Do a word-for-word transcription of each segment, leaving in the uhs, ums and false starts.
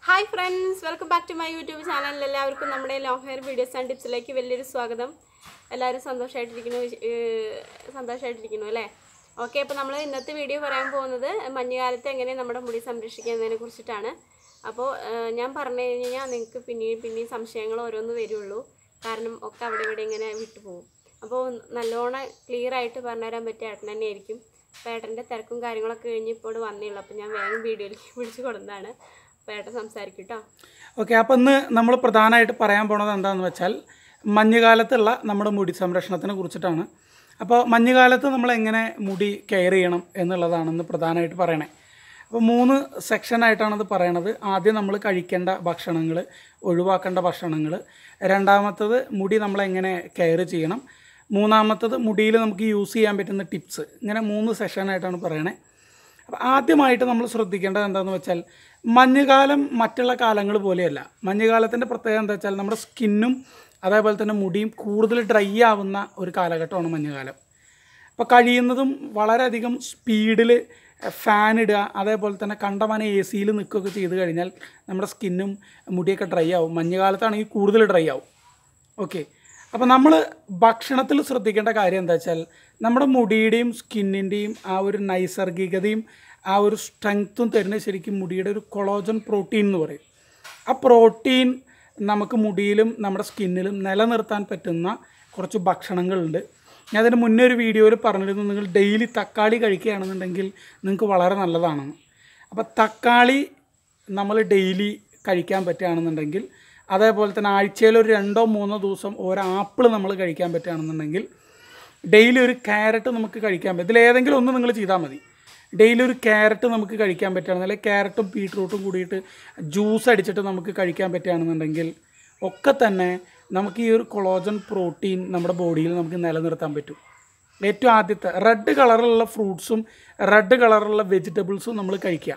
Hi friends, welcome back to my YouTube channel. എല്ലാവർക്കും നമ്മുടെ long hair videos and ടിപ്സിലേക്ക് വലിയൊരു സ്വാഗതം. എല്ലാവരും സന്തോഷമായിട്ടിരിക്കുന്നു സന്തോഷമായിട്ടിരിക്കുന്നു അല്ലേ? ഓക്കെ, അപ്പോൾ നമ്മൾ ഇന്നത്തെ വീഡിയോ പറയാൻ പോകുന്നത് മഞ്ഞുകാലത്ത് എങ്ങനെ നമ്മുടെ മുടി സംരക്ഷിക്കുന്നതിനെ കുറിച്ചിട്ടാണ്. അപ്പോൾ ഞാൻ പറഞ്ഞു കഴിഞ്ഞാൽ നിങ്ങൾക്ക് പിന്നെയും പിന്നെയും സംശയങ്ങൾ ഓരോന്ന് വരുള്ളൂ. കാരണം ഒക്കെ അവിടെ ഇവിടെ ഇങ്ങനെ വിട്ടുപോകും. അപ്പോൾ നല്ലോണം ക്ലിയർ ആയിട്ട് പറഞ്ഞുതരാൻ പറ്റിയ ഏട്ടൻ തന്നെയായിരിക്കും. അപ്പോൾ ഏട്ടൻ്റെ തിരക്കും കാര്യങ്ങളൊക്കെ കഴിഞ്ഞ് ഇപ്പോൾ വന്നേയുള്ളൂ. അപ്പോൾ ഞാൻ വേഗം വീഡിയോയിലേക്ക് വിളിച്ച് കൊടുക്കുന്നതാണ്. സംസാരിക്കട്ടോ. ഓക്കെ, അപ്പം ഇന്ന് നമ്മൾ പ്രധാനമായിട്ട് പറയാൻ പോണത് എന്താണെന്ന് വെച്ചാൽ മഞ്ഞുകാലത്തുള്ള നമ്മുടെ മുടി സംരക്ഷണത്തിനെ കുറിച്ചിട്ടാണ്. അപ്പോൾ മഞ്ഞുകാലത്ത് നമ്മൾ എങ്ങനെ മുടി കെയർ ചെയ്യണം എന്നുള്ളതാണ് ഇന്ന് പ്രധാനമായിട്ട് പറയണേ. അപ്പോൾ മൂന്ന് സെക്ഷനായിട്ടാണത് പറയണത്. ആദ്യം നമ്മൾ കഴിക്കേണ്ട ഭക്ഷണങ്ങൾ, ഒഴിവാക്കേണ്ട ഭക്ഷണങ്ങൾ. രണ്ടാമത്തത് മുടി നമ്മളെങ്ങനെ കെയർ ചെയ്യണം. മൂന്നാമത്തത് മുടിയിൽ നമുക്ക് യൂസ് ചെയ്യാൻ പറ്റുന്ന ടിപ്സ്. ഇങ്ങനെ മൂന്ന് സെക്ഷനായിട്ടാണ് പറയണേ. അപ്പോൾ ആദ്യമായിട്ട് നമ്മൾ ശ്രദ്ധിക്കേണ്ടത് എന്താണെന്ന് വെച്ചാൽ മഞ്ഞുകാലം മറ്റുള്ള കാലങ്ങൾ പോലെയല്ല. മഞ്ഞുകാലത്തിൻ്റെ പ്രത്യേകത എന്താ വെച്ചാൽ നമ്മുടെ സ്കിന്നും അതേപോലെ തന്നെ മുടിയും കൂടുതൽ ഡ്രൈ ആവുന്ന ഒരു കാലഘട്ടമാണ് മഞ്ഞുകാലം. അപ്പോൾ കഴിയുന്നതും വളരെയധികം സ്പീഡിൽ ഫാൻ ഇടുക, അതേപോലെ തന്നെ കണ്ടമാനം എ സിയിൽ നിൽക്കുകയൊക്കെ ചെയ്ത് കഴിഞ്ഞാൽ നമ്മുടെ സ്കിന്നും മുടിയൊക്കെ ഡ്രൈ ആവും. മഞ്ഞുകാലത്താണെങ്കിൽ കൂടുതൽ ഡ്രൈ ആവും. ഓക്കെ, അപ്പോൾ നമ്മൾ ഭക്ഷണത്തിൽ ശ്രദ്ധിക്കേണ്ട കാര്യം എന്താ വെച്ചാൽ നമ്മുടെ മുടിയുടെയും സ്കിന്നിൻ്റെയും ആ ഒരു നൈസർഗികതയും ആ ഒരു സ്ട്രെങ്ത്തും തരുന്ന ശരിക്കും മുടിയുടെ ഒരു കൊളോജൻ പ്രോട്ടീൻ എന്ന് പറയും. ആ പ്രോട്ടീൻ നമുക്ക് മുടിയിലും നമ്മുടെ സ്കിന്നിലും നിലനിർത്താൻ പറ്റുന്ന കുറച്ച് ഭക്ഷണങ്ങളുണ്ട്. ഞാൻ അതിന് മുന്നേ ഒരു വീഡിയോയിൽ പറഞ്ഞിരുന്നു, നിങ്ങൾ ഡെയിലി തക്കാളി കഴിക്കുകയാണെന്നുണ്ടെങ്കിൽ നിങ്ങൾക്ക് വളരെ നല്ലതാണെന്ന്. അപ്പോൾ തക്കാളി നമ്മൾ ഡെയിലി കഴിക്കാൻ പറ്റുകയാണെന്നുണ്ടെങ്കിൽ, അതേപോലെ തന്നെ ആഴ്ചയിൽ ഒരു രണ്ടോ മൂന്നോ ദിവസം ഒരു ആപ്പിൾ നമ്മൾ കഴിക്കാൻ പറ്റുകയാണെന്നുണ്ടെങ്കിൽ, ഡെയിലി ഒരു ക്യാരറ്റ് നമുക്ക് കഴിക്കാൻ പറ്റും. ഇതിലേതെങ്കിലും ഒന്ന് നിങ്ങൾ ചെയ്താൽ മതി. ഡെയിലി ഒരു ക്യാരറ്റ് നമുക്ക് കഴിക്കാൻ പറ്റുകയാണെന്നുണ്ടെങ്കിൽ, ക്യാരറ്റും ബീട്രൂട്ടും കൂടിയിട്ട് ജ്യൂസ് അടിച്ചിട്ട് നമുക്ക് കഴിക്കാൻ പറ്റുകയാണെന്നുണ്ടെങ്കിൽ ഒക്കെ തന്നെ നമുക്ക് ഈ ഒരു കൊളോജൻ പ്രോട്ടീൻ നമ്മുടെ ബോഡിയിൽ നമുക്ക് നിലനിർത്താൻ പറ്റും. ഏറ്റവും ആദ്യത്തെ റെഡ് കളറിലുള്ള ഫ്രൂട്ട്സും റെഡ് കളറിലുള്ള വെജിറ്റബിൾസും നമ്മൾ കഴിക്കുക.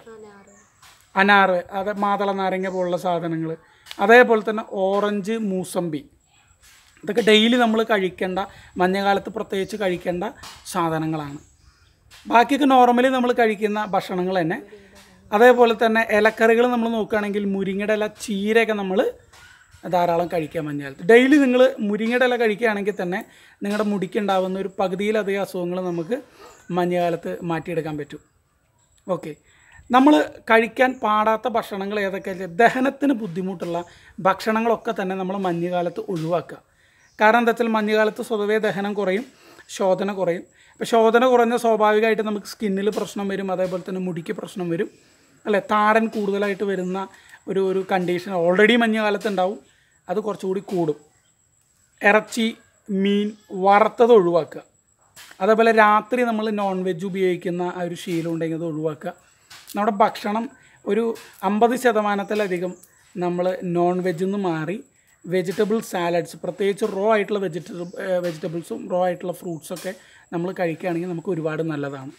അനാറ്, അത് മാതള നാരങ്ങ പോലുള്ള സാധനങ്ങൾ, അതേപോലെ തന്നെ ഓറഞ്ച്, മൂസമ്പി, ഇതൊക്കെ ഡെയിലി നമ്മൾ കഴിക്കേണ്ട, മഞ്ഞുകാലത്ത് പ്രത്യേകിച്ച് കഴിക്കേണ്ട സാധനങ്ങളാണ്. ബാക്കിയൊക്കെ നോർമലി നമ്മൾ കഴിക്കുന്ന ഭക്ഷണങ്ങൾ തന്നെ. അതേപോലെ തന്നെ ഇലക്കറികൾ നമ്മൾ നോക്കുകയാണെങ്കിൽ മുരിങ്ങയുടെ ഇല, ചീരയൊക്കെ നമ്മൾ ധാരാളം കഴിക്കുക മഞ്ഞുകാലത്ത്. ഡെയിലി നിങ്ങൾ മുരിങ്ങയുടെ ഇല കഴിക്കുകയാണെങ്കിൽ തന്നെ നിങ്ങളുടെ മുടിക്കുണ്ടാകുന്ന ഒരു പകുതിയിലധികം അസുഖങ്ങൾ നമുക്ക് മഞ്ഞുകാലത്ത് മാറ്റിയെടുക്കാൻ പറ്റും. ഓക്കെ, നമ്മൾ കഴിക്കാൻ പാടാത്ത ഭക്ഷണങ്ങൾ ഏതൊക്കെയാണ്? ദഹനത്തിന് ബുദ്ധിമുട്ടുള്ള ഭക്ഷണങ്ങളൊക്കെ തന്നെ നമ്മൾ മഞ്ഞുകാലത്ത് ഒഴിവാക്കുക. കാരണം എന്താ വെച്ചാൽ മഞ്ഞുകാലത്ത് സ്വതവേ ദഹനം കുറയും, ശോധന കുറയും. അപ്പോൾ ശോധന കുറഞ്ഞ സ്വാഭാവികമായിട്ട് നമുക്ക് സ്കിന്നിൽ പ്രശ്നം വരും, അതേപോലെ തന്നെ മുടിക്ക് പ്രശ്നം വരും അല്ലേ. താരൻ കൂടുതലായിട്ട് വരുന്ന ഒരു ഒരു കണ്ടീഷൻ ഓൾറെഡി മഞ്ഞുകാലത്ത് ഉണ്ടാവും, അത് കുറച്ചുകൂടി കൂടും. ഇറച്ചി, മീൻ വറുത്തത് ഒഴിവാക്കുക. അതേപോലെ രാത്രി നമ്മൾ നോൺ വെജ് ഉപയോഗിക്കുന്ന ആ ഒരു ശീലം ഉണ്ടെങ്കിൽ അത് ഒഴിവാക്കുക. നമ്മുടെ ഭക്ഷണം ഒരു അമ്പത് ശതമാനത്തിലധികം നമ്മൾ നോൺ വെജിൽ നിന്ന് മാറി വെജിറ്റബിൾ സാലഡ്സ്, പ്രത്യേകിച്ച് റോ ആയിട്ടുള്ള വെജിറ്റബിൾ വെജിറ്റബിൾസും റോ ആയിട്ടുള്ള ഫ്രൂട്ട്സൊക്കെ നമ്മൾ കഴിക്കുകയാണെങ്കിൽ നമുക്ക് ഒരുപാട് നല്ലതാണ്.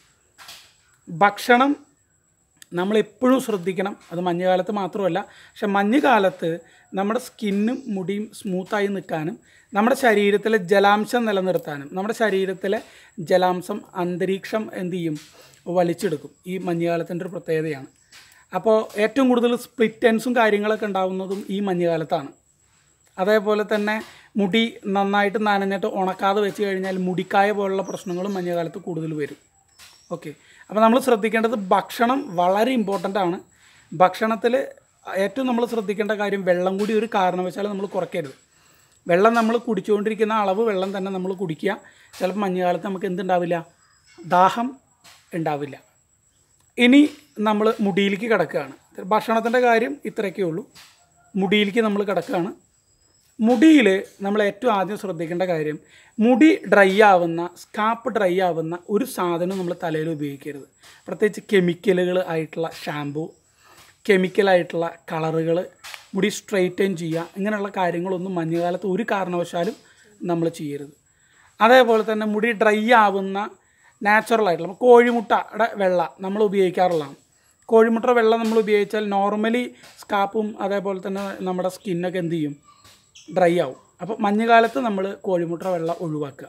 ഭക്ഷണം നമ്മളെപ്പോഴും ശ്രദ്ധിക്കണം. അത് മഞ്ഞുകാലത്ത് മാത്രമല്ല, പക്ഷെ മഞ്ഞുകാലത്ത് നമ്മുടെ സ്കിന്നും മുടിയും സ്മൂത്തായി നിൽക്കാനും നമ്മുടെ ശരീരത്തിലെ ജലാംശം നിലനിർത്താനും, നമ്മുടെ ശരീരത്തിലെ ജലാംശം അന്തരീക്ഷം എന്ത് ചെയ്യും, വലിച്ചെടുക്കും. ഈ മഞ്ഞുകാലത്തിൻ്റെ ഒരു പ്രത്യേകതയാണ്. അപ്പോൾ ഏറ്റവും കൂടുതൽ സ്പ്ലിറ്റ് എൻഡ്സും കാര്യങ്ങളൊക്കെ ഉണ്ടാകുന്നതും ഈ മഞ്ഞുകാലത്താണ്. അതേപോലെ തന്നെ മുടി നന്നായിട്ട് നനഞ്ഞിട്ട് ഉണക്കാതെ വെച്ച് കഴിഞ്ഞാൽ മുടിക്കായ പോലുള്ള പ്രശ്നങ്ങളും മഞ്ഞുകാലത്ത് കൂടുതൽ വരും. ഓക്കെ, അപ്പോൾ നമ്മൾ ശ്രദ്ധിക്കേണ്ടത് ഭക്ഷണം വളരെ ഇമ്പോർട്ടൻ്റ് ആണ്. ഭക്ഷണത്തിൽ ഏറ്റവും നമ്മൾ ശ്രദ്ധിക്കേണ്ട കാര്യം വെള്ളം കൂടി ഒരു കാരണവശാലും നമ്മൾ കുറയ്ക്കരുത്. വെള്ളം നമ്മൾ കുടിച്ചുകൊണ്ടിരിക്കുന്ന അളവ് വെള്ളം തന്നെ നമ്മൾ കുടിക്കുക. ചിലപ്പോൾ മഞ്ഞുകാലത്ത് നമുക്ക് എന്തുണ്ടാവില്ല, ദാഹം ഉണ്ടാവില്ല. ഇനി നമ്മൾ മുടിയിലേക്ക് കിടക്കുകയാണ്. ഭക്ഷണത്തിൻ്റെ കാര്യം ഇത്രയൊക്കെ ഉള്ളൂ. മുടിയിലേക്ക് നമ്മൾ കിടക്കുകയാണ്. മുടിയിൽ നമ്മൾ ഏറ്റവും ആദ്യം ശ്രദ്ധിക്കേണ്ട കാര്യം, മുടി ഡ്രൈ ആവുന്ന, സ്കാപ്പ് ഡ്രൈ ആവുന്ന ഒരു സാധനം നമ്മൾ തലയിൽ ഉപയോഗിക്കരുത്. പ്രത്യേകിച്ച് കെമിക്കലുകൾ ആയിട്ടുള്ള ഷാമ്പു, കെമിക്കലായിട്ടുള്ള കളറുകൾ, മുടി സ്ട്രെയിറ്റൻ ചെയ്യുക, ഇങ്ങനെയുള്ള കാര്യങ്ങളൊന്നും മഞ്ഞുകാലത്ത് ഒരു കാരണവശാലും നമ്മൾ ചെയ്യരുത്. അതേപോലെ തന്നെ മുടി ഡ്രൈ ആവുന്ന നാച്ചുറലായിട്ടുള്ള കോഴിമുട്ടയുടെ വെള്ള നമ്മൾ ഉപയോഗിക്കാറുള്ളതാണ്. കോഴിമുട്ട വെള്ളം നമ്മൾ ഉപയോഗിച്ചാൽ നോർമലി സ്കാപ്പും അതേപോലെ തന്നെ നമ്മുടെ സ്കിന്നൊക്കെ എന്ത് ചെയ്യും, ഡ്രൈ ആവും. അപ്പോൾ മഞ്ഞുകാലത്ത് നമ്മൾ കോഴിമുട്ട വെള്ളം ഒഴിവാക്കുക.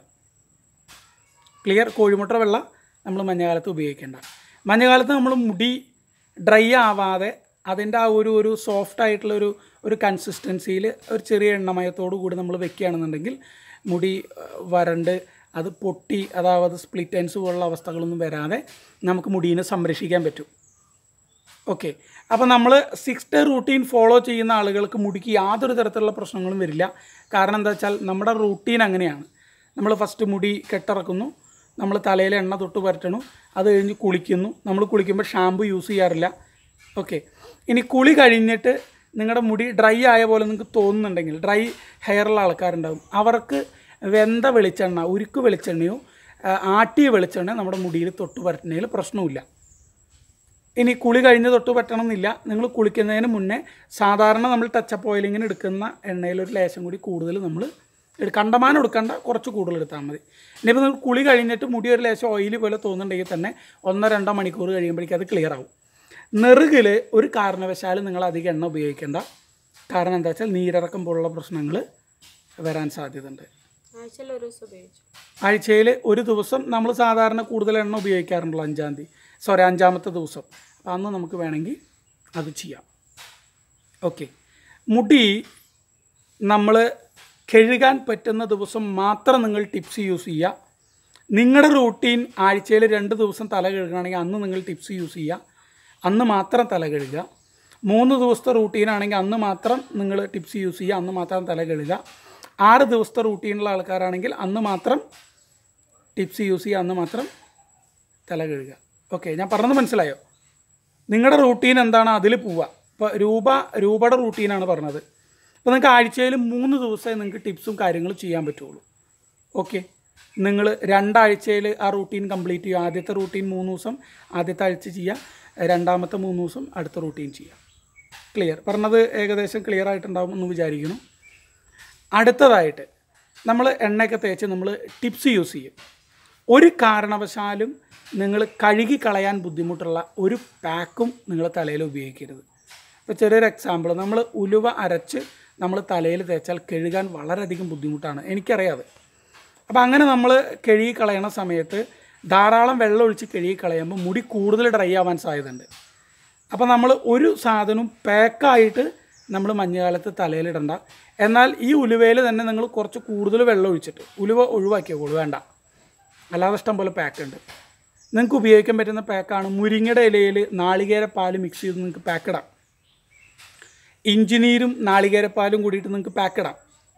ക്ലിയർ? കോഴിമുട്ട വെള്ളം നമ്മൾ മഞ്ഞുകാലത്ത് ഉപയോഗിക്കേണ്ട. മഞ്ഞുകാലത്ത് നമ്മൾ മുടി ഡ്രൈ ആവാതെ അതിൻ്റെ ആ ഒരു ഒരു സോഫ്റ്റ് ആയിട്ടുള്ളൊരു ഒരു കൺസിസ്റ്റൻസിയിൽ ഒരു ചെറിയ എണ്ണമയത്തോടു കൂടി നമ്മൾ വെക്കുകയാണെന്നുണ്ടെങ്കിൽ മുടി വരണ്ട് അത് പൊട്ടി അതായത് സ്പ്ലിറ്റ് എൻഡ്സ് പോലുള്ള അവസ്ഥകളൊന്നും വരാതെ നമുക്ക് മുടീനെ സംരക്ഷിക്കാൻ പറ്റും. ഓക്കെ, അപ്പോൾ നമ്മൾ സിക്സ് ഡേ റൂട്ടീൻ ഫോളോ ചെയ്യുന്ന ആളുകൾക്ക് മുടിക്ക് യാതൊരു തരത്തിലുള്ള പ്രശ്നങ്ങളും വരില്ല. കാരണം എന്താ വെച്ചാൽ നമ്മുടെ റൂട്ടീൻ അങ്ങനെയാണ്. നമ്മൾ ഫസ്റ്റ് മുടി കെട്ടിറക്കുന്നു, നമ്മൾ തലയിൽ എണ്ണ തൊട്ട് പുരട്ടണു, അത് കഴിഞ്ഞ് കുളിക്കുന്നു. നമ്മൾ കുളിക്കുമ്പോൾ ഷാമ്പു യൂസ് ചെയ്യാറില്ല. ഓക്കെ, ഇനി കുളി കഴിഞ്ഞിട്ട് നിങ്ങളുടെ മുടി ഡ്രൈ ആയ പോലെ നിങ്ങൾക്ക് തോന്നുന്നുണ്ടെങ്കിൽ, ഡ്രൈ ഹെയറുള്ള ആൾക്കാരുണ്ടാകും, അവർക്ക് വെന്ത വെളിച്ചെണ്ണ, ഉരുക്ക് വെളിച്ചെണ്ണയോ ആട്ടിയ വെളിച്ചെണ്ണയോ നമ്മുടെ മുടിയിൽ തൊട്ട് പുരട്ടുന്നതിൽ പ്രശ്നമില്ല. ഇനി കുളി കഴിഞ്ഞ് തൊട്ട് പറ്റണം എന്നില്ല. നിങ്ങൾ കുളിക്കുന്നതിന് മുന്നേ സാധാരണ നമ്മൾ ടച്ചപ്പ് ഓയിലിങ്ങിന് എടുക്കുന്ന എണ്ണയിലൊരു ലേശം കൂടി കൂടുതൽ നമ്മൾ കണ്ടമാനം എടുക്കേണ്ട, കുറച്ച് കൂടുതൽ എടുത്താൽ മതി. ഇനിയിപ്പോൾ നിങ്ങൾ കുളി കഴിഞ്ഞിട്ട് മുടി ഒരു ലേശം ഓയിൽ പോലെ തോന്നുന്നുണ്ടെങ്കിൽ തന്നെ ഒന്നോ രണ്ടോ മണിക്കൂർ കഴിയുമ്പോഴേക്കും അത് ക്ലിയർ ആവും. നെറുകിൽ ഒരു കാരണവശാലും നിങ്ങൾ അധികം എണ്ണ ഉപയോഗിക്കേണ്ട. കാരണം എന്താ വെച്ചാൽ നീരിറക്കം പോലുള്ള പ്രശ്നങ്ങൾ വരാൻ സാധ്യതയുണ്ട്. ആഴ്ചയിൽ ഒരു ദിവസം നമ്മൾ സാധാരണ കൂടുതൽ എണ്ണ ഉപയോഗിക്കാറുണ്ടല്ലോ, അഞ്ചാം തീയതി സോറി അഞ്ചാമത്തെ ദിവസം. അപ്പോൾ അന്ന് നമുക്ക് വേണമെങ്കിൽ അത് ചെയ്യാം. ഓക്കെ, മുടി നമ്മൾ കഴുകാൻ പറ്റുന്ന ദിവസം മാത്രം നിങ്ങൾ ടിപ്സ് യൂസ് ചെയ്യുക. നിങ്ങളുടെ റൂട്ടീൻ ആഴ്ചയിൽ രണ്ട് ദിവസം തല കഴുകണമെങ്കിൽ അന്ന് നിങ്ങൾ ടിപ്സ് യൂസ് ചെയ്യുക, അന്ന് മാത്രം തല കഴുകുക. മൂന്ന് ദിവസത്തെ റൂട്ടീനാണെങ്കിൽ അന്ന് മാത്രം നിങ്ങൾ ടിപ്സ് യൂസ് ചെയ്യുക, അന്ന് മാത്രം തല കഴുകുക. ആറ് ദിവസത്തെ റൂട്ടീനുള്ള ആൾക്കാരാണെങ്കിൽ അന്ന് മാത്രം ടിപ്സ് യൂസ് ചെയ്യുക, അന്ന് മാത്രം തല കഴുകുക. ഓക്കെ, ഞാൻ പറഞ്ഞത് മനസ്സിലായോ? നിങ്ങളുടെ റൂട്ടീൻ എന്താണ് അതിൽ പോവുക. ഇപ്പോൾ രൂപ രൂപയുടെ റൂട്ടീനാണ് പറഞ്ഞത്. അപ്പോൾ നിങ്ങൾക്ക് ആഴ്ചയിൽ മൂന്ന് ദിവസമേ നിങ്ങൾക്ക് ടിപ്സും കാര്യങ്ങളും ചെയ്യാൻ പറ്റുള്ളൂ. ഓക്കെ, നിങ്ങൾ രണ്ടാഴ്ചയിൽ ആ റൂട്ടീൻ കംപ്ലീറ്റ് ചെയ്യുക. ആദ്യത്തെ റൂട്ടീൻ മൂന്ന് ദിവസം ആദ്യത്തെ ആഴ്ച ചെയ്യുക, രണ്ടാമത്തെ മൂന്ന് ദിവസം അടുത്ത റൂട്ടീൻ ചെയ്യുക. ക്ലിയർ? പറഞ്ഞത് ഏകദേശം ക്ലിയർ ആയിട്ടുണ്ടാവും എന്ന് വിചാരിക്കുന്നു. അടുത്തതായിട്ട് നമ്മൾ എണ്ണയൊക്കെ തേച്ച് നമ്മൾ ടിപ്സ് യൂസ് ചെയ്യും. ഒരു കാരണവശാലും നിങ്ങൾ കഴുകി കളയാൻ ബുദ്ധിമുട്ടുള്ള ഒരു പാക്കും നിങ്ങൾ തലയിൽ ഉപയോഗിക്കരുത്. ഇപ്പോൾ ചെറിയൊരു എക്സാമ്പിൾ, നമ്മൾ ഉലുവ അരച്ച് നമ്മൾ തലയിൽ തേച്ചാൽ കഴുകാൻ വളരെയധികം ബുദ്ധിമുട്ടാണ്, എനിക്കറിയാതെ. അപ്പോൾ അങ്ങനെ നമ്മൾ കഴുകി കളയണ സമയത്ത് ധാരാളം വെള്ളം ഒഴിച്ച് കഴുകി കളയുമ്പോൾ മുടി കൂടുതൽ ഡ്രൈ ആവാൻ സാധ്യതയുണ്ട്. അപ്പോൾ നമ്മൾ ഒരു സാധനവും പാക്കായിട്ട് നമ്മൾ മഞ്ഞുകാലത്ത് തലയിലിടണ്ട. എന്നാൽ ഈ ഉലുവയിൽ തന്നെ നിങ്ങൾ കുറച്ച് കൂടുതൽ വെള്ളം ഒഴിച്ചിട്ട് ഉലുവ ഒഴിവാക്കിയോളൂ, വേണ്ട. അല്ലാതെ ഇഷ്ടം പോലെ പാക്കുണ്ട്. നിങ്ങൾക്ക് ഉപയോഗിക്കാൻ പറ്റുന്ന പാക്കാണ് മുരിങ്ങയുടെ ഇലയിൽ നാളികേരപ്പാൽ മിക്സ് ചെയ്ത് നിങ്ങൾക്ക് പാക്കിടാം. ഇഞ്ചിനീരും നാളികേരപ്പാലും കൂടിയിട്ട് നിങ്ങൾക്ക് പാക്കിടാം.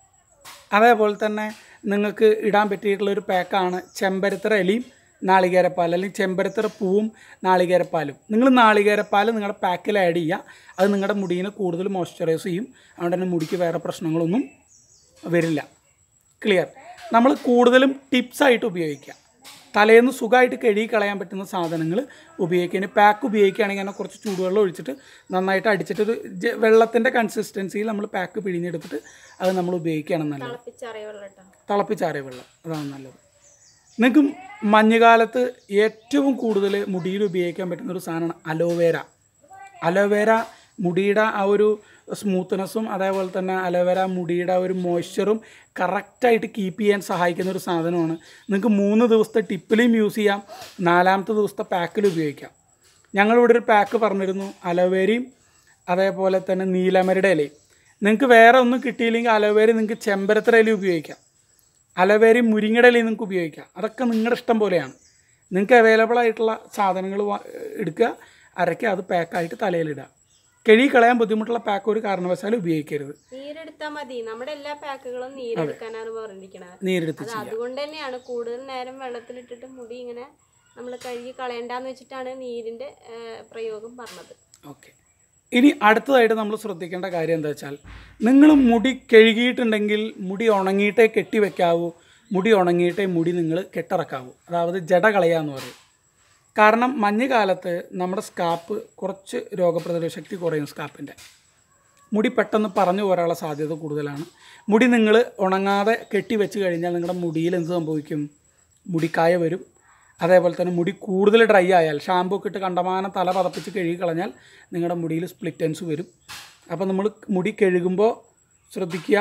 അതേപോലെ തന്നെ നിങ്ങൾക്ക് ഇടാൻ പറ്റിയിട്ടുള്ളൊരു പാക്കാണ് ചെമ്പരത്തിറ ഇലയും നാളികേരപ്പാൽ, അല്ലെങ്കിൽ ചെമ്പരത്തിറ പൂവും നാളികേരപ്പാലും. നിങ്ങൾ നാളികേരപ്പാൽ നിങ്ങളുടെ പാക്കിൽ ആഡ് ചെയ്യുക. അത് നിങ്ങളുടെ മുടീനെ കൂടുതൽ മോയ്സ്ചറൈസ് ചെയ്യും. അതുകൊണ്ട് തന്നെ മുടിക്ക് വേറെ പ്രശ്നങ്ങളൊന്നും വരില്ല. ക്ലിയർ? നമ്മൾ കൂടുതലും ടിപ്സായിട്ട് ഉപയോഗിക്കുക. തലേന്ന് സുഖമായിട്ട് കഴുകി കളയാൻ പറ്റുന്ന സാധനങ്ങൾ ഉപയോഗിക്കുക. പാക്ക് ഉപയോഗിക്കുകയാണെങ്കിൽ തന്നെ കുറച്ച് ചൂടുവെള്ളം ഒഴിച്ചിട്ട് നന്നായിട്ട് അടിച്ചിട്ടൊരു വെള്ളത്തിൻ്റെ കൺസിസ്റ്റൻസിയിൽ നമ്മൾ പാക്ക് പിഴിഞ്ഞെടുത്തിട്ട് അത് നമ്മൾ ഉപയോഗിക്കുകയാണ് നല്ലത്. തിളപ്പിച്ചാറിയ വെള്ളം, അതാണ് നല്ലത്. നിങ്ങൾക്ക് മഞ്ഞുകാലത്ത് ഏറ്റവും കൂടുതൽ മുടിയിൽ ഉപയോഗിക്കാൻ പറ്റുന്ന ഒരു സാധനമാണ് അലോവേര. അലോവേര മുടിയുടെ ആ ഒരു സ്മൂത്ത്നെസ്സും അതേപോലെ തന്നെ അലോവേര മുടിയുടെ ഒരു മോയ്സ്ചറും കറക്റ്റായിട്ട് കീപ്പ് ചെയ്യാൻ സഹായിക്കുന്ന ഒരു സാധനമാണ്. നിങ്ങൾക്ക് മൂന്ന് ദിവസത്തെ ടിപ്പിലും യൂസ് ചെയ്യാം, നാലാമത്തെ ദിവസത്തെ പാക്കിൽ ഉപയോഗിക്കാം. ഞങ്ങളിവിടെ ഒരു പാക്ക് പറഞ്ഞിരുന്നു, അലോവേരയും അതേപോലെ തന്നെ നീലമരയുടെ ഇലയും. നിങ്ങൾക്ക് വേറെ ഒന്നും കിട്ടിയില്ലെങ്കിൽ അലോവേര നിങ്ങൾക്ക് ചെമ്പരത്തിറ ഇല ഉപയോഗിക്കാം, അലോവേരയും മുരിങ്ങയുടെ ഇലയും നിങ്ങൾക്ക് ഉപയോഗിക്കാം. അതൊക്കെ നിങ്ങളുടെ ഇഷ്ടം പോലെയാണ്. നിങ്ങൾക്ക് അവൈലബിൾ ആയിട്ടുള്ള സാധനങ്ങൾ എടുക്കുക, അരയ്ക്കുക, അത് പാക്കായിട്ട് തലയിലിടുക. കഴുകി കളയാൻ ബുദ്ധിമുട്ടുള്ള പാക്ക് ഒരു കാരണവശാലും ഉപയോഗിക്കരുത്. നീരെടുത്താൽ മതി. നമ്മുടെ എല്ലാ പാക്കുകളും നീരെടുക്കാനാണ് പറഞ്ഞിരിക്കുന്നത്. നീരെടുത്ത് അതുകൊണ്ട് തന്നെയാണ് കൂടുതൽ നേരം വെള്ളത്തിലിട്ടിട്ട് മുടി ഇങ്ങനെ നമ്മൾ കഴുകി കളയണ്ടെന്ന് വെച്ചിട്ടാണ് നീരിന്റെ പ്രയോഗം പറഞ്ഞത്. ഓക്കെ, ഇനി അടുത്തതായിട്ട് നമ്മൾ ശ്രദ്ധിക്കേണ്ട കാര്യം എന്താ വെച്ചാൽ, നിങ്ങൾ മുടി കഴുകിയിട്ടുണ്ടെങ്കിൽ മുടി ഉണങ്ങിയിട്ടേ കെട്ടി വെക്കാവൂ, മുടി ഉണങ്ങിയിട്ടേ മുടി നിങ്ങൾ കെട്ടിറക്കാവൂ. അതായത് ജട കളയാന്ന് പറയും. കാരണം മഞ്ഞുകാലത്ത് നമ്മുടെ സ്കാപ്പ് കുറച്ച് രോഗപ്രതിരോധ ശക്തി കുറയും. സ്കാപ്പിൻ്റെ മുടി പെട്ടെന്ന് പറഞ്ഞു പോരാനുള്ള സാധ്യത കൂടുതലാണ്. മുടി നിങ്ങൾ ഉണങ്ങാതെ കെട്ടി വെച്ച് കഴിഞ്ഞാൽ നിങ്ങളുടെ മുടിയിൽ എന്ത് സംഭവിക്കും? മുടിക്കായ വരും. അതേപോലെ തന്നെ മുടി കൂടുതൽ ഡ്രൈ ആയാൽ, ഷാമ്പൂ ഒക്കെ ഇട്ട് കണ്ടമാനം തല പതപ്പിച്ച് കഴുകി കളഞ്ഞാൽ നിങ്ങളുടെ മുടിയിൽ സ്പ്ലിറ്റ് എൻഡ്സ് വരും. അപ്പോൾ നമ്മൾ മുടി കഴുകുമ്പോൾ ശ്രദ്ധിക്കുക,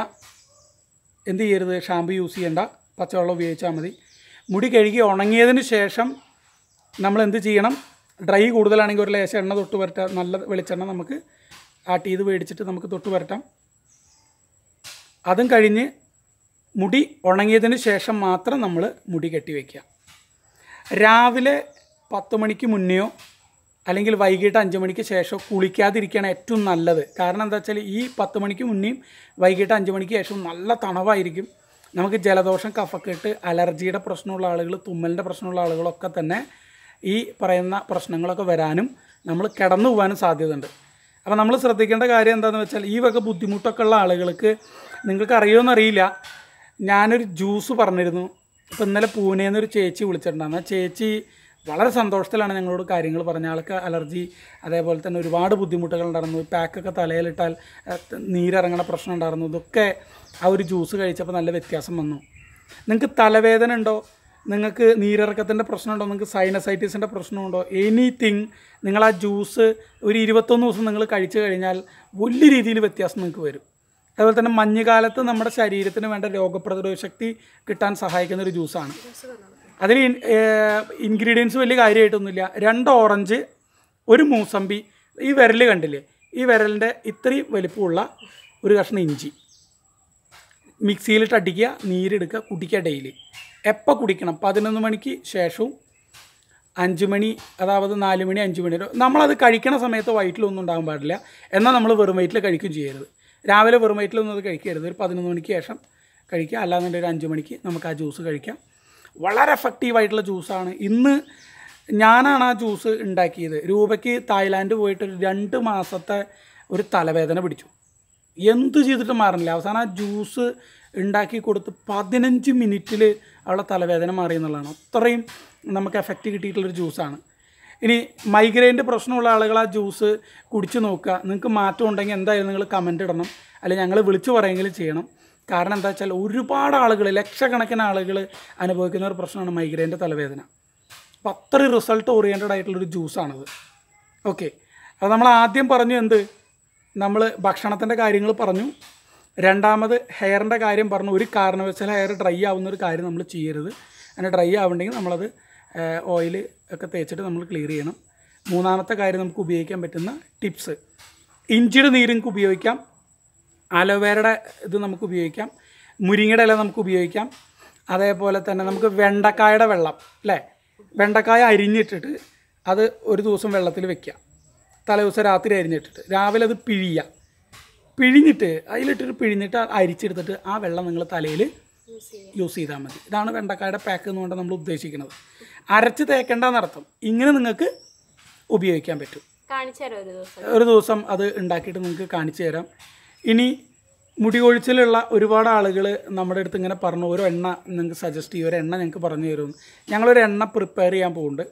എന്ത് ചെയ്യരുത്? ഷാമ്പൂ യൂസ് ചെയ്യേണ്ട, പച്ചവെള്ളം ഉപയോഗിച്ചാൽ മതി. മുടി കഴുകി ഉണങ്ങിയതിന് ശേഷം നമ്മൾ എന്ത് ചെയ്യണം? ഡ്രൈ കൂടുതലാണെങ്കിൽ ഒരു ലേശം എണ്ണ തൊട്ട് വരട്ടെ, നല്ല വെളിച്ചെണ്ണ നമുക്ക് ആട്ടി ഇത് മേടിച്ചിട്ട് നമുക്ക് തൊട്ട് പുരട്ടാം. അതും കഴിഞ്ഞ് മുടി ഉണങ്ങിയതിന് ശേഷം മാത്രം നമ്മൾ മുടി കെട്ടി വയ്ക്കുക. രാവിലെ പത്ത് മണിക്ക് മുന്നെയോ അല്ലെങ്കിൽ വൈകിട്ട് അഞ്ച് മണിക്ക് ശേഷം കുളിക്കാതിരിക്കുകയാണ് ഏറ്റവും നല്ലത്. കാരണം എന്താ വെച്ചാൽ ഈ പത്ത് മണിക്ക് മുന്നേയും വൈകിട്ട് അഞ്ച് മണിക്ക് ശേഷവും നല്ല തണവായിരിക്കും. നമുക്ക് ജലദോഷം, കഫക്കെട്ട്, അലർജിയുടെ പ്രശ്നമുള്ള ആളുകൾ, തുമ്മലിൻ്റെ പ്രശ്നമുള്ള ആളുകളൊക്കെ തന്നെ ഈ പറയുന്ന പ്രശ്നങ്ങളൊക്കെ വരാനും നമ്മൾ കിടന്നു പോകാനും സാധ്യതയുണ്ട്. അപ്പോൾ നമ്മൾ ശ്രദ്ധിക്കേണ്ട കാര്യം എന്താണെന്ന് വെച്ചാൽ ഈ വക ബുദ്ധിമുട്ടൊക്കെ ഉള്ള ആളുകൾക്ക് നിങ്ങൾക്ക് അറിയുമെന്നറിയില്ല, ഞാനൊരു ജ്യൂസ് പറഞ്ഞിരുന്നു. ഇപ്പോൾ ഇന്നലെ പൂനെന്നൊരു ചേച്ചി വിളിച്ചിട്ടുണ്ടായിരുന്നു. ആ ചേച്ചി വളരെ സന്തോഷത്തിലാണ് ഞങ്ങളോട് കാര്യങ്ങൾ പറഞ്ഞ. ആൾക്ക് അലർജി അതേപോലെ തന്നെ ഒരുപാട് ബുദ്ധിമുട്ടുകൾ ഉണ്ടായിരുന്നു. പാക്കൊക്കെ തലയിലിട്ടാൽ നീരിറങ്ങണ പ്രശ്നം ഉണ്ടായിരുന്നു. ഇതൊക്കെ ആ ഒരു ജ്യൂസ് കഴിച്ചപ്പോൾ നല്ല വ്യത്യാസം വന്നു. നിങ്ങൾക്ക് തലവേദന ഉണ്ടോ, നിങ്ങൾക്ക് നീരിറക്കത്തിൻ്റെ പ്രശ്നമുണ്ടോ, നിങ്ങൾക്ക് സൈനസൈറ്റിസിൻ്റെ പ്രശ്നമുണ്ടോ, എനിത്തിങ്, നിങ്ങൾ ആ ജ്യൂസ് ഒരു ഇരുപത്തൊന്ന് ദിവസം നിങ്ങൾ കഴിച്ചു കഴിഞ്ഞാൽ വലിയ രീതിയിൽ വ്യത്യാസം നിങ്ങൾക്ക് വരും. അതുപോലെ തന്നെ മഞ്ഞുകാലത്ത് നമ്മുടെ ശരീരത്തിന് വേണ്ട രോഗപ്രതിരോധ ശക്തി കിട്ടാൻ സഹായിക്കുന്ന ഒരു ജ്യൂസാണ്. അതിൽ ഇൻഗ്രീഡിയൻസ് വലിയ കാര്യമായിട്ടൊന്നുമില്ല. രണ്ട് ഓറഞ്ച്, ഒരു മൂസമ്പി, ഈ വിരൽ കണ്ടില്ലേ, ഈ വിരലിൻ്റെ ഇത്രയും വലിപ്പമുള്ള ഒരു കഷ്ണം ഇഞ്ചി മിക്സിയിലിട്ട് അടിക്കുക, നീരെടുക്കുക, കുടിക്കുക ഡെയിലി. എപ്പോൾ കുടിക്കണം? പതിനൊന്ന് മണിക്ക് ശേഷവും അഞ്ച് മണി, അതായത് നാല് മണി അഞ്ച് മണി വരെ. നമ്മളത് കഴിക്കണ സമയത്ത് വയറ്റിലൊന്നും ഉണ്ടാകാൻ പാടില്ല. എന്നാൽ നമ്മൾ വെറും വയറ്റിൽ കഴിക്കുകയും ചെയ്യരുത്. രാവിലെ വെറും വയറ്റിലൊന്നും അത് കഴിക്കരുത്. ഒരു പതിനൊന്ന് മണിക്ക് ശേഷം കഴിക്കുക, അല്ലാന്നുണ്ടെങ്കിൽ ഒരു അഞ്ച് മണിക്ക് നമുക്ക് ആ ജ്യൂസ് കഴിക്കാം. വളരെ എഫക്റ്റീവായിട്ടുള്ള ജ്യൂസാണ്. ഇന്ന് ഞാനാണ് ആ ജ്യൂസ് ഉണ്ടാക്കിയത്. രൂപയ്ക്ക് തായ്ലാൻഡ് പോയിട്ട് ഒരു രണ്ട് മാസത്തെ ഒരു തലവേദന പിടിച്ചു. എന്ത് ചെയ്തിട്ട് മാറുന്നില്ല. അവസാനം ആ ജ്യൂസ് ഉണ്ടാക്കി കൊടുത്ത് പതിനഞ്ച് മിനിറ്റിൽ അവളുടെ തലവേദന മാറി എന്നുള്ളതാണ്. അത്രയും നമുക്ക് എഫക്റ്റ് കിട്ടിയിട്ടുള്ളൊരു ജ്യൂസാണ്. ഇനി മൈഗ്രെയിൻ്റെ പ്രശ്നമുള്ള ആളുകൾ ആ ജ്യൂസ് കുടിച്ച് നോക്കുക. നിങ്ങൾക്ക് മാറ്റം ഉണ്ടെങ്കിൽ എന്തായാലും നിങ്ങൾ കമൻ്റ് ഇടണം, അല്ലെങ്കിൽ ഞങ്ങൾ വിളിച്ചു പറയുമെങ്കിലും ചെയ്യണം. കാരണം എന്താ വെച്ചാൽ ഒരുപാട് ആളുകൾ, ലക്ഷക്കണക്കിന് ആളുകൾ അനുഭവിക്കുന്ന ഒരു പ്രശ്നമാണ് മൈഗ്രെയിൻ്റെ തലവേദന. അപ്പോൾ അത്രയും റിസൾട്ട് ഓറിയൻറ്റഡ് ആയിട്ടുള്ളൊരു ജ്യൂസാണത്. ഓക്കെ, അപ്പോൾ നമ്മൾ ആദ്യം പറഞ്ഞു എന്ത്, നമ്മൾ ഭക്ഷണത്തിൻ്റെ കാര്യങ്ങൾ പറഞ്ഞു. രണ്ടാമത് ഹെയറിൻ്റെ കാര്യം പറഞ്ഞു. ഒരു കാരണവശാൽ ഹെയർ ഡ്രൈ ആവുന്ന ഒരു കാര്യം നമ്മൾ ചെയ്യരുത്. അങ്ങനെ ഡ്രൈ ആവുന്നുണ്ടെങ്കിൽ നമ്മളത് ഓയിൽ ഒക്കെ തേച്ചിട്ട് നമ്മൾ ക്ലിയർ ചെയ്യണം. മൂന്നാമത്തെ കാര്യം, നമുക്ക് ഉപയോഗിക്കാൻ പറ്റുന്ന ടിപ്സ്, ഇഞ്ചിയുടെ നീര് നമുക്ക് ഉപയോഗിക്കാം, അലോവേരയുടെ ഇത് നമുക്ക് ഉപയോഗിക്കാം, മുരിങ്ങയുടെ ഇല നമുക്ക് ഉപയോഗിക്കാം. അതേപോലെ തന്നെ നമുക്ക് വെണ്ടക്കായുടെ വെള്ളം അല്ലേ, വെണ്ടക്കായ അരിഞ്ഞിട്ടിട്ട് അത് ഒരു ദിവസം വെള്ളത്തിൽ വെക്കുക, തലേ ദിവസം രാത്രി അരിഞ്ഞിട്ടിട്ട് രാവിലെ അത് പിഴിയുക, പിഴിഞ്ഞിട്ട് അതിലിട്ടിട്ട് പിഴിഞ്ഞിട്ട് അരിച്ചെടുത്തിട്ട് ആ വെള്ളം നിങ്ങൾ തലയിൽ യൂസ് ചെയ്താൽ മതി. ഇതാണ് വെണ്ടക്കായുടെ പാക്ക് എന്നുകൊണ്ട് നമ്മൾ ഉദ്ദേശിക്കുന്നത്. അരച്ച് തേക്കേണ്ടെന്നർത്ഥം. ഇങ്ങനെ നിങ്ങൾക്ക് ഉപയോഗിക്കാൻ പറ്റും. ഒരു ദിവസം അത് ഉണ്ടാക്കിയിട്ട് നിങ്ങൾക്ക് കാണിച്ചു തരാം. ഇനി മുടി കൊഴിച്ചിലുള്ള ഒരുപാട് ആളുകൾ നമ്മുടെ അടുത്ത് ഇങ്ങനെ പറഞ്ഞു, ഒരു എണ്ണ നിങ്ങൾക്ക് സജസ്റ്റ് ചെയ്യും, ഒരു എണ്ണ ഞങ്ങൾക്ക് പറഞ്ഞു തരുമെന്ന്. ഞങ്ങളൊരു എണ്ണ പ്രിപ്പയർ ചെയ്യാൻ പോകുന്നുണ്ട്.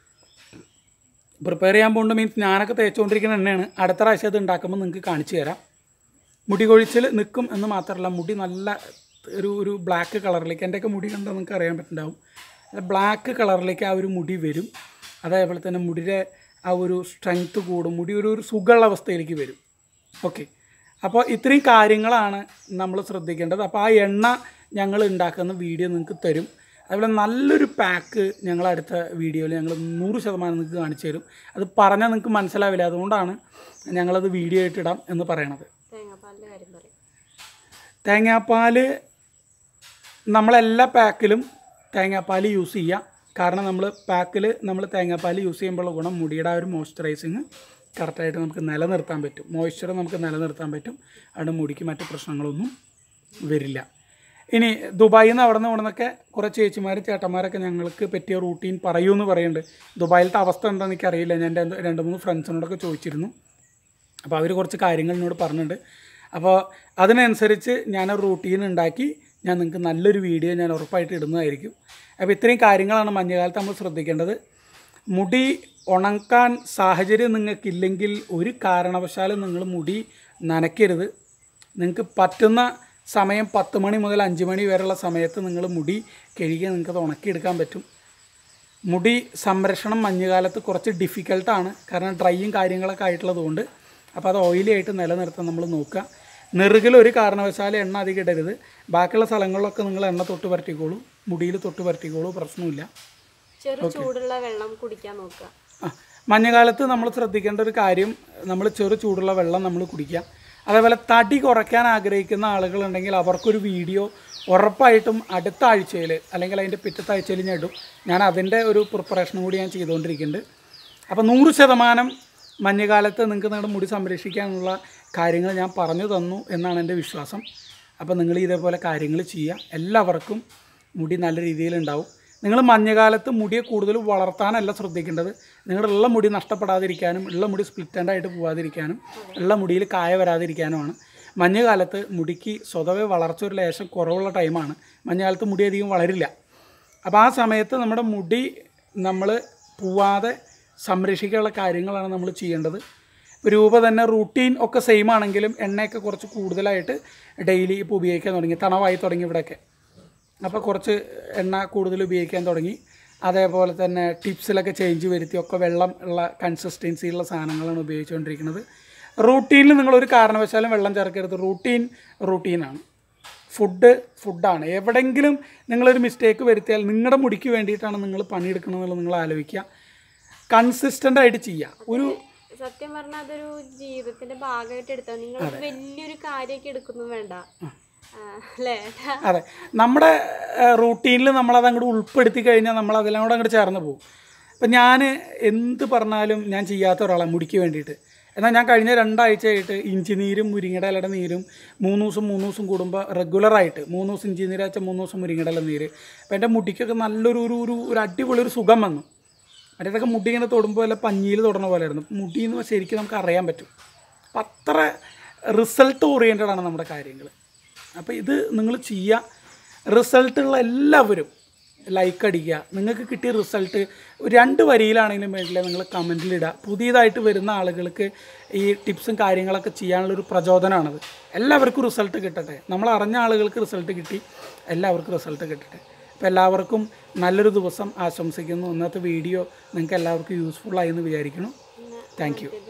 പ്രിപ്പയർ ചെയ്യാൻ പോകുന്നുണ്ട് മീൻസ് ഞാനൊക്കെ തേച്ചുകൊണ്ടിരിക്കുന്ന എണ്ണയാണ്. അടുത്ത പ്രാവശ്യം അത് ഉണ്ടാക്കുമ്പോൾ നിങ്ങൾക്ക് കാണിച്ചു തരാം. മുടി കൊഴിച്ചിൽ നിൽക്കും എന്ന് മാത്രമല്ല, മുടി നല്ല ഒരു ഒരു ബ്ലാക്ക് കളറിലേക്ക്, എൻ്റെയൊക്കെ മുടി കണ്ടാൽ നിങ്ങൾക്ക് അറിയാൻ പറ്റുന്നുണ്ടാവും, ബ്ലാക്ക് കളറിലേക്ക് ആ ഒരു മുടി വരും. അതേപോലെ തന്നെ മുടിയുടെ ആ ഒരു സ്ട്രെങ്ത്ത് കൂടും, മുടി ഒരു ഒരു സുഖമുള്ള അവസ്ഥയിലേക്ക് വരും. ഓക്കെ, അപ്പോൾ ഇത്രയും കാര്യങ്ങളാണ് നമ്മൾ ശ്രദ്ധിക്കേണ്ടത്. അപ്പോൾ ആ എണ്ണ ഞങ്ങൾ ഉണ്ടാക്കുന്ന വീഡിയോ നിങ്ങൾക്ക് തരും. അതുപോലെ നല്ലൊരു പാക്ക് ഞങ്ങൾ അടുത്ത വീഡിയോയിൽ ഞങ്ങൾ നൂറ് ശതമാനം നിങ്ങൾക്ക് കാണിച്ചു തരും. അത് പറഞ്ഞാൽ നിങ്ങൾക്ക് മനസ്സിലാവില്ല, അതുകൊണ്ടാണ് ഞങ്ങളത് വീഡിയോ ആയിട്ടിടാം എന്ന് പറയണത്. തേങ്ങാപ്പാൽ നമ്മളെല്ലാ പാക്കിലും തേങ്ങാപ്പാൽ യൂസ് ചെയ്യുക. കാരണം നമ്മൾ പാക്കിൽ നമ്മൾ തേങ്ങാപ്പാൽ യൂസ് ചെയ്യുമ്പോഴുള്ള ഗുണം മുടിയുടെ ആ ഒരു മോയ്സ്ചറൈസിങ് കറക്റ്റായിട്ട് നമുക്ക് നിലനിർത്താൻ പറ്റും. മോയ്സ്ചർ നമുക്ക് നിലനിർത്താൻ പറ്റും. അവിടെ മുടിക്ക് മറ്റ് പ്രശ്നങ്ങളൊന്നും വരില്ല. ഇനി ദുബായിൽ നിന്ന് അവിടെ നിന്ന് ഇവിടെ നിന്നൊക്കെ കുറേ ചേച്ചിമാർ ചേട്ടന്മാരൊക്കെ ഞങ്ങൾക്ക് പറ്റിയ റൂട്ടീൻ പറയൂന്ന് പറയുന്നുണ്ട്. ദുബായിലത്തെ അവസ്ഥ എന്താണെന്ന് എനിക്കറിയില്ല. ഞാൻ എൻ്റെ രണ്ട് മൂന്ന് ഫ്രണ്ട്സിനോടൊക്കെ ചോദിച്ചിരുന്നു. അപ്പോൾ അവർ കുറച്ച് കാര്യങ്ങൾ എന്നോട് പറഞ്ഞിട്ടുണ്ട്. അപ്പോൾ അതിനനുസരിച്ച് ഞാനൊരു റൂട്ടീൻ ഉണ്ടാക്കി ഞാൻ നിങ്ങൾക്ക് നല്ലൊരു വീഡിയോ ഞാൻ ഉറപ്പായിട്ട് ഇടുന്നതായിരിക്കും. അപ്പോൾ ഇത്രയും കാര്യങ്ങളാണ് മഞ്ഞുകാലത്ത് നമ്മൾ ശ്രദ്ധിക്കേണ്ടത്. മുടി ഉണക്കാൻ സാഹചര്യം നിങ്ങൾക്കില്ലെങ്കിൽ ഒരു കാരണവശാലും നിങ്ങൾ മുടി നനയ്ക്കരുത്. നിങ്ങൾക്ക് പറ്റുന്ന സമയം പത്ത് മണി മുതൽ അഞ്ച് മണി വരെയുള്ള സമയത്ത് നിങ്ങൾ മുടി കഴുകി നിങ്ങൾക്കത് ഉണക്കിയെടുക്കാൻ പറ്റും. മുടി സംരക്ഷണം മഞ്ഞുകാലത്ത് കുറച്ച് ഡിഫിക്കൽട്ടാണ്, കാരണം ഡ്രൈയും കാര്യങ്ങളൊക്കെ ആയിട്ടുള്ളത് കൊണ്ട്. അപ്പോൾ അത് ഓയിലി ആയിട്ട് നിലനിർത്താൻ നമ്മൾ നോക്കുക. നെറുകിൽ ഒരു കാരണവശാലും എണ്ണ അധികം ഇടരുത്. ബാക്കിയുള്ള സ്ഥലങ്ങളിലൊക്കെ നിങ്ങൾ എണ്ണ തൊട്ട് പരട്ടിക്കോളൂ, മുടിയിൽ തൊട്ട് പരട്ടിക്കോളൂ, പ്രശ്നമില്ല. ചൂടുള്ള വെള്ളം കുടിക്കാൻ നോക്കുക. ആ മഞ്ഞുകാലത്ത് നമ്മൾ ശ്രദ്ധിക്കേണ്ട ഒരു കാര്യം, നമ്മൾ ചെറു ചൂടുള്ള വെള്ളം നമ്മൾ കുടിക്കുക. അതേപോലെ തടി കുറയ്ക്കാൻ ആഗ്രഹിക്കുന്ന ആളുകളുണ്ടെങ്കിൽ അവർക്കൊരു വീഡിയോ ഉറപ്പായിട്ടും അടുത്ത ആഴ്ചയിൽ അല്ലെങ്കിൽ അതിൻ്റെ പിറ്റത്തെ ആഴ്ചയിൽ ഞാൻ ഇടും. ഞാൻ അതിൻ്റെ ഒരു പ്രിപ്പറേഷനും കൂടി ഞാൻ ചെയ്തുകൊണ്ടിരിക്കുന്നുണ്ട്. അപ്പോൾ നൂറ് ശതമാനം മഞ്ഞുകാലത്ത് നിങ്ങൾക്ക് നിങ്ങളുടെ മുടി സംരക്ഷിക്കാനുള്ള കാര്യങ്ങൾ ഞാൻ പറഞ്ഞു തന്നു എന്നാണ് എൻ്റെ വിശ്വാസം. അപ്പോൾ നിങ്ങൾ ഇതേപോലെ കാര്യങ്ങൾ ചെയ്യുക. എല്ലാവർക്കും മുടി നല്ല രീതിയിലുണ്ടാവും. നിങ്ങൾ മഞ്ഞുകാലത്ത് മുടിയെ കൂടുതൽ വളർത്താനല്ല ശ്രദ്ധിക്കേണ്ടത്. നിങ്ങളുടെ ഉള്ള മുടി നഷ്ടപ്പെടാതിരിക്കാനും ഉള്ള മുടി സ്പ്ലിറ്റൻ്റായിട്ട് പോകാതിരിക്കാനും ഉള്ള മുടിയിൽ കായ വരാതിരിക്കാനുമാണ്. മഞ്ഞുകാലത്ത് മുടിക്ക് സ്വതവേ വളർച്ച ഒരു ലേശം കുറവുള്ള ടൈമാണ്. മഞ്ഞുകാലത്ത് മുടി അധികം വളരില്ല. അപ്പോൾ ആ സമയത്ത് നമ്മുടെ മുടി നമ്മൾ പോവാതെ സംരക്ഷിക്കാനുള്ള കാര്യങ്ങളാണ് നമ്മൾ ചെയ്യേണ്ടത്. രൂപ തന്നെ റൂട്ടീൻ ഒക്കെ സെയിം ആണെങ്കിലും എണ്ണയൊക്കെ കുറച്ച് കൂടുതലായിട്ട് ഡെയിലി ഇപ്പോൾ ഉപയോഗിക്കാൻ തുടങ്ങി, തണവായി തുടങ്ങി ഇവിടെയൊക്കെ. അപ്പോൾ കുറച്ച് എണ്ണ കൂടുതൽ ഉപയോഗിക്കാൻ തുടങ്ങി. അതേപോലെ തന്നെ ടിപ്സിലൊക്കെ ചേഞ്ച് വരുത്തി ഒക്കെ വെള്ളം ഉള്ള കൺസിസ്റ്റൻസിയുള്ള സാധനങ്ങളാണ് ഉപയോഗിച്ചുകൊണ്ടിരിക്കുന്നത്. റൂട്ടീനിൽ നിങ്ങളൊരു കാരണവശാലും വെള്ളം ചേർക്കരുത്. റൂട്ടീൻ റൂട്ടീനാണ്. ഫുഡ് ഫുഡാണ്. എവിടെയെങ്കിലും നിങ്ങളൊരു മിസ്റ്റേക്ക് വരുത്തിയാൽ നിങ്ങളുടെ മുടിക്ക് വേണ്ടിയിട്ടാണ് നിങ്ങൾ പണിയെടുക്കണമെന്നുള്ളത് നിങ്ങൾ ആലോചിക്കുക. കൺസിസ്റ്റൻ്റായിട്ട് ചെയ്യുക. ഒരു സത്യം പറഞ്ഞാൽ അതൊരു ജീവിതത്തിന്റെ ഭാഗമായിട്ട് എടുത്താൽ നിങ്ങൾ വലിയൊരു കാര്യമൊക്കെ എടുക്കുന്നു വേണ്ട അല്ലേ? അതെ, നമ്മുടെ റൂട്ടീനിൽ നമ്മളത് അങ്ങോട്ട് ഉൾപ്പെടുത്തി കഴിഞ്ഞാൽ നമ്മൾ അതിനോട് അങ്ങോട്ട് ചേർന്ന് പോകും. അപ്പം ഞാൻ എന്ത് പറഞ്ഞാലും ഞാൻ ചെയ്യാത്ത ഒരാളാണ് മുടിക്ക് വേണ്ടിയിട്ട്. എന്നാൽ ഞാൻ കഴിഞ്ഞ രണ്ടാഴ്ചയായിട്ട് ഇഞ്ചി നീരും മുരിങ്ങയുടെ ഇലയുടെ നീരും മൂന്ന് ദിവസം മൂന്ന് ദിവസം കൂടുമ്പോൾ റെഗുലറായിട്ട് മൂന്ന് ദിവസം ഇഞ്ചി നീര് വെച്ചാൽ മൂന്ന് ദിവസം മുരിങ്ങയുടെ ഇല നീര്. അപ്പോൾ എൻ്റെ മുടിക്കൊക്കെ നല്ലൊരു ഒരു ഒരു ഒരു അടിപൊളി ഒരു സുഖം വന്നു. മറ്റേതൊക്കെ മുടി ഇങ്ങനെ തൊടുമ്പോൾ അല്ല പഞ്ഞിയിൽ തൊടുന്ന പോലെയായിരുന്നു. മുടി എന്ന് ശരിക്കും നമുക്ക് അറിയാൻ പറ്റും. അപ്പം അത്ര റിസൾട്ട് ഓറിയൻറ്റഡ് ആണ് നമ്മുടെ കാര്യങ്ങൾ. അപ്പോൾ ഇത് നിങ്ങൾ ചെയ്യുക. റിസൾട്ടുള്ള എല്ലാവരും ലൈക്ക് അടിക്കുക. നിങ്ങൾക്ക് കിട്ടിയ റിസൾട്ട് രണ്ട് വരിയിലാണെങ്കിലും വേണ്ടില്ല നിങ്ങൾ കമൻറ്റിലിടുക. പുതിയതായിട്ട് വരുന്ന ആളുകൾക്ക് ഈ ടിപ്സും കാര്യങ്ങളൊക്കെ ചെയ്യാനുള്ളൊരു പ്രചോദനമാണത്. എല്ലാവർക്കും റിസൾട്ട് കിട്ടട്ടെ. നമ്മൾ അറിഞ്ഞ ആളുകൾക്ക് റിസൾട്ട് കിട്ടി, എല്ലാവർക്കും റിസൾട്ട് കിട്ടട്ടെ. അപ്പോൾ എല്ലാവർക്കും നല്ലൊരു ദിവസം ആശംസിക്കുന്നു. ഇന്നത്തെ വീഡിയോ നിങ്ങൾക്ക് എല്ലാവർക്കും യൂസ്ഫുള്ളായി എന്ന് വിചാരിക്കുന്നു. Thank you.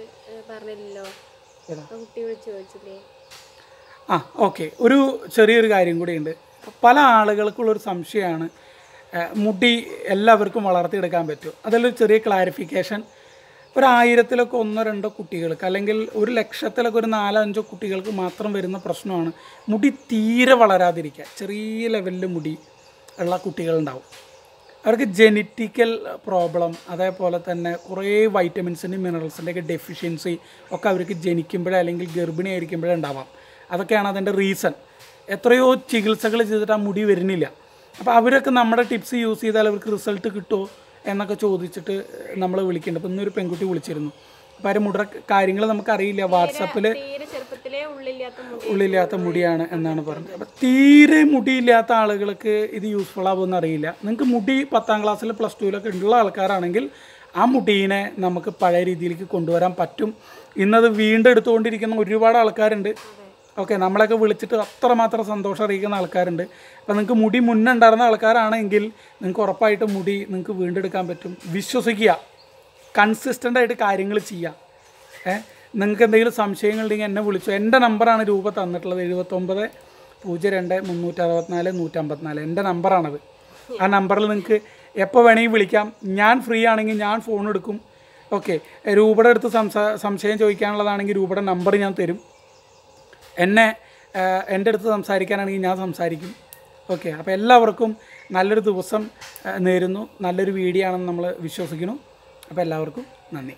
ആ ഓക്കെ, ഒരു ചെറിയൊരു കാര്യം കൂടിയുണ്ട്. പല ആളുകൾക്കുള്ളൊരു സംശയമാണ്, മുടി എല്ലാവർക്കും വളർത്തിയെടുക്കാൻ പറ്റും. അതിലൊരു ചെറിയ ക്ലാരിഫിക്കേഷൻ. ഒരു ആയിരത്തിലൊക്കെ ഒന്നോ രണ്ടോ കുട്ടികൾക്ക് അല്ലെങ്കിൽ ഒരു ലക്ഷത്തിലൊക്കെ ഒരു നാലോ അഞ്ചോ കുട്ടികൾക്ക് മാത്രം വരുന്ന പ്രശ്നമാണ് മുടി തീരെ വളരാതിരിക്കുക. ചെറിയ ലെവലിൽ മുടി ഉള്ള കുട്ടികളുണ്ടാവും. അവർക്ക് ജെനറ്റിക്കൽ പ്രോബ്ലം, അതേപോലെ തന്നെ കുറേ വൈറ്റമിൻസിൻ്റെയും മിനറൽസിൻ്റെയൊക്കെ ഡെഫിഷ്യൻസി ഒക്കെ അവർക്ക് ജനിക്കുമ്പോഴേ അല്ലെങ്കിൽ ഗർഭിണി ആയിരിക്കുമ്പോഴേ ഉണ്ടാവാം. അതൊക്കെയാണ് അതിൻ്റെ റീസൺ. എത്രയോ ചികിത്സകൾ ചെയ്തിട്ട് ആ മുടി വരുന്നില്ല. അപ്പോൾ അവരൊക്കെ നമ്മുടെ ടിപ്സ് യൂസ് ചെയ്താൽ അവർക്ക് റിസൾട്ട് കിട്ടുമോ എന്നൊക്കെ ചോദിച്ചിട്ട് നമ്മൾ വിളിക്കുന്നുണ്ട്. അപ്പോൾ ഇന്നൊരു പെൺകുട്ടി വിളിച്ചിരുന്നു. അപ്പോൾ അവർ മുട കാര്യങ്ങൾ നമുക്കറിയില്ല. വാട്സപ്പിൽ ഉള്ളില്ലാത്ത മുടിയാണ് എന്നാണ് പറഞ്ഞത്. അപ്പോൾ തീരെ മുടിയില്ലാത്ത ആളുകൾക്ക് ഇത് യൂസ്ഫുൾ ആവുമെന്ന് അറിയില്ല. നിങ്ങൾക്ക് മുടി പത്താം ക്ലാസ്സിൽ പ്ലസ് ടുവിലൊക്കെ ഉള്ള ആൾക്കാരാണെങ്കിൽ ആ മുടീനെ നമുക്ക് പഴയ രീതിയിലേക്ക് കൊണ്ടുവരാൻ പറ്റും. ഇന്നത് വീണ്ടും എടുത്തുകൊണ്ടിരിക്കുന്ന ഒരുപാട് ആൾക്കാരുണ്ട്. ഓക്കെ, നമ്മളെയൊക്കെ വിളിച്ചിട്ട് അത്രമാത്രം സന്തോഷം അറിയിക്കുന്ന ആൾക്കാരുണ്ട്. അപ്പോൾ നിങ്ങൾക്ക് മുടി മുന്നേ ഉണ്ടായിരുന്ന ആൾക്കാരാണെങ്കിൽ നിങ്ങൾക്ക് ഉറപ്പായിട്ട് മുടി നിങ്ങൾക്ക് വീണ്ടെടുക്കാൻ പറ്റും. വിശ്വസിക്കുക, കൺസിസ്റ്റൻ്റായിട്ട് കാര്യങ്ങൾ ചെയ്യുക. ഏഹ് നിങ്ങൾക്ക് എന്തെങ്കിലും സംശയങ്ങളുണ്ടെങ്കിൽ എന്നെ വിളിച്ചു. എൻ്റെ നമ്പറാണ് രൂപ തന്നിട്ടുള്ളത്, എഴുപത്തൊമ്പത് പൂജ്യം രണ്ട് മുന്നൂറ്റി അറുപത്തിനാല് നൂറ്റമ്പത്തിനാല് എൻ്റെ നമ്പറാണത്. ആ നമ്പറിൽ നിങ്ങൾക്ക് എപ്പോൾ വേണമെങ്കിൽ വിളിക്കാം. ഞാൻ ഫ്രീ ആണെങ്കിൽ ഞാൻ ഫോൺ എടുക്കും. ഓക്കെ, രൂപയുടെ അടുത്ത് സംസാ സംശയം ചോദിക്കാനുള്ളതാണെങ്കിൽ രൂപയുടെ നമ്പർ ഞാൻ തരും. എന്നെ എൻ്റെ അടുത്ത് സംസാരിക്കാനാണെങ്കിൽ ഞാൻ സംസാരിക്കും. ഓക്കെ, അപ്പോൾ എല്ലാവർക്കും നല്ലൊരു ദിവസം നേരുന്നു. നല്ലൊരു വീഡിയോ ആണെന്ന് നമ്മൾ വിശ്വസിക്കുന്നു. അപ്പോൾ എല്ലാവർക്കും നന്ദി.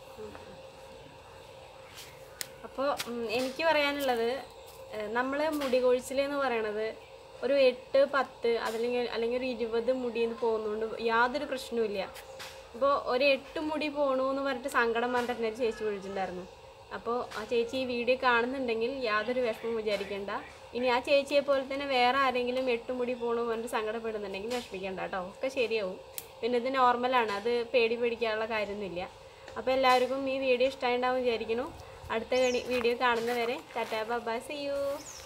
അപ്പോൾ എനിക്ക് പറയാനുള്ളത്, നമ്മൾ മുടി കൊഴിച്ചിലെന്ന് പറയണത് ഒരു എട്ട് പത്ത് അതല്ലെങ്കിൽ അല്ലെങ്കിൽ ഒരു ഇരുപത് മുടിയിൽ നിന്ന് പോകുന്നതുകൊണ്ട് യാതൊരു പ്രശ്നവുമില്ല. ഇപ്പോൾ ഒരു എട്ട് മുടി പോകണമെന്ന് പറഞ്ഞിട്ട് സങ്കടം പറഞ്ഞിട്ട് എന്നെ ചേച്ചി വിളിച്ചിട്ടുണ്ടായിരുന്നു. അപ്പോൾ ആ ചേച്ചി ഈ വീഡിയോ കാണുന്നുണ്ടെങ്കിൽ യാതൊരു വിഷമവും വിചാരിക്കേണ്ട. ഇനി ആ ചേച്ചിയെ പോലെ തന്നെ വേറെ ആരെങ്കിലും എട്ട് മുടി പോകണമെന്ന് പറഞ്ഞിട്ട് സങ്കടപ്പെടുന്നുണ്ടെങ്കിൽ വിഷമിക്കേണ്ട കേട്ടോ, ഒക്കെ ശരിയാവും. പിന്നെ ഇത് നോർമലാണ്, അത് പേടി പേടിക്കാനുള്ള കാര്യമൊന്നുമില്ല. അപ്പോൾ എല്ലാവർക്കും ഈ വീഡിയോ ഇഷ്ടമായിട്ടുണ്ടാവും വിചാരിക്കുന്നു. അടുത്ത വീഡിയോ കാണുന്നവരെ ടാറ്റാ ബൈ, സീ യു.